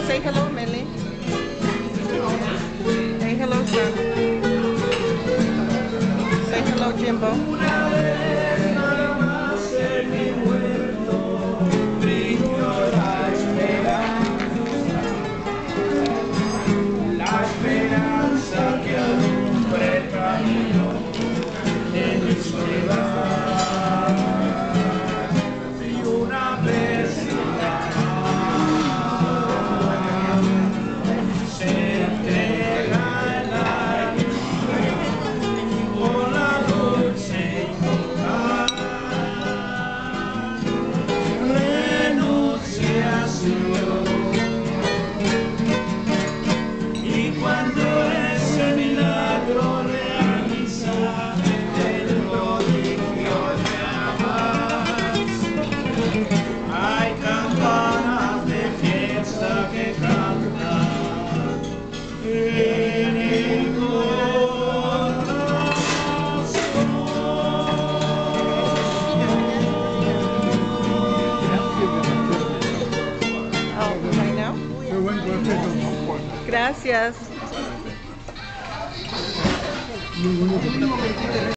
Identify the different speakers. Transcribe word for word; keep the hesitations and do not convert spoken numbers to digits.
Speaker 1: Say hello, Millie. Say hello, son. Say hello, Jimbo.
Speaker 2: Una vez nada más en mi huerto brilló la esperanza, la esperanza que alumbra el camino de mi soledad. Y una vez nada más se entrega el aire con la dulce invocar, renunciación. Y cuando ese milagro realiza el prodigio de amar, hay campanas de fiesta que cantan en el corazón.
Speaker 1: Oh, right now? Gracias.